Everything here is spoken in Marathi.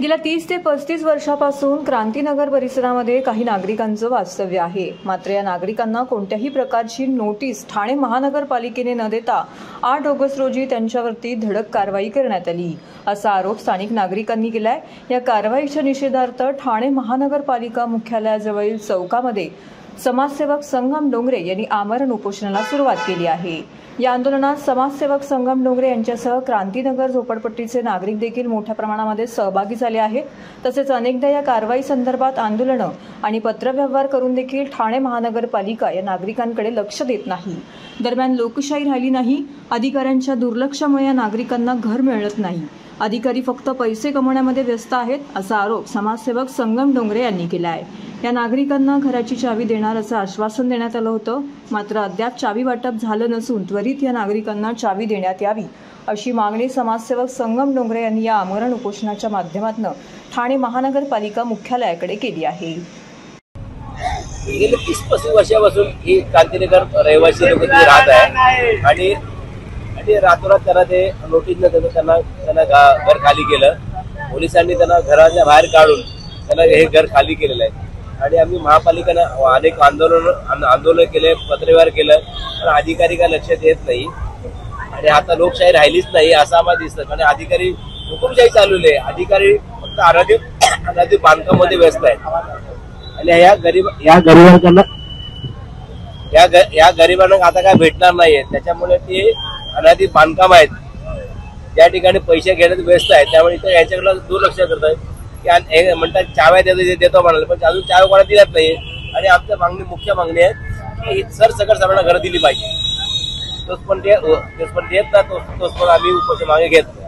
गेल्या 30 ते 35 वर्षापासून क्रांतीनगर परिसरामध्ये काही नागरिकांचं वास्तव्य आहे। मात्र या नागरिकांना कोणत्याही प्रकारची नोटीस ठाणे महानगरपालिकेने न देता 8 ऑगस्ट रोजी त्यांच्यावरती धडक कारवाई करण्यात आली, असा आरोप स्थानिक नागरिकांनी केलाय। या कारवाईच्या निषेधार्थ ठाणे महानगरपालिका मुख्यालयाजवळील चौकामध्ये समाजसेवक संगम डोंगरे यांनी आमरण उपोषणाला सुरुवात केली आहे। या आंदोलनात समाजसेवक संगम डोंगरे यांच्यासह क्रांतीनगर झोपडपट्टीचे नागरिक देखील मोठ्या प्रमाणामध्ये सहभागी झाले आहेत। तसेच अनेकदा या कारवाई संदर्भात आंदोलनं आणि पत्रव्यवहार करून देखील ठाणे महानगरपालिका या नागरिकांकडे लक्ष देत नाही। दरम्यान लोकशाही राहिली नाही, अधिकाऱ्यांच्या दुर्लक्षामुळे या नागरिकांना घर मिळत नाही, अधिकारी फक्त पैसे कमवण्यामध्ये व्यस्त आहेत, असा आरोप समाजसेवक संगम डोंगरे यांनी केला आहे। या नागरिकांना घराची चावी देणार असं आश्वासन देण्यात आलं होतं, मात्र अद्याप चावी वाटप झालं नसून त्वरित या नागरिकांना चावी देण्यात यावी, अशी मागणी समाजसेवक संगम डोंगरे यांनी या आमरण उपोषणाच्या माध्यमातून ठाणे महानगरपालिका मुख्यालयाकडे केली आहे। गेले 30-35 वर्षापासून ही क्रांतीनगर रहिवासी लोक राहत आहे आणि रातोरात त्यांना ते नोटीस न देता त्यांना घर खाली केलं। पोलिसांनी त्यांना घराच्या बाहेर काढून त्यांना हे घर खाली केलेलं आहे आणि आम्ही महापालिकेनं अनेक आंदोलन केले, पत्रव्यवहार केलं, पण अधिकारी काय लक्ष देत नाही आणि आता लोकशाही राहिलीच नाही असं आम्हाला दिसतं। आणि अधिकारी हुकुमशाही चालवली आहे, अधिकारी फक्त अनाधिकृत बांधकामामध्ये व्यस्त आहेत आणि या गरिबांना आता काय भेटणार नाहीये। त्याच्यामुळे ते अनाधिकृत बांधकाम आहेत, ज्या ठिकाणी पैसे घेण्यात व्यस्त आहेत, त्यामुळे इथे यांच्याकडे दुर्लक्ष करत आहेत की म्हणतात चाव्या देतो म्हणाले, पण अजून चाव्या कोणाला दिल्यात नाही। आणि आमच्या मुख्य मागणी आहे की सरसकट सर्वांना घरं दिली पाहिजे। तोच पण देत ना, तोच पण आम्ही उपोषण मागे घेत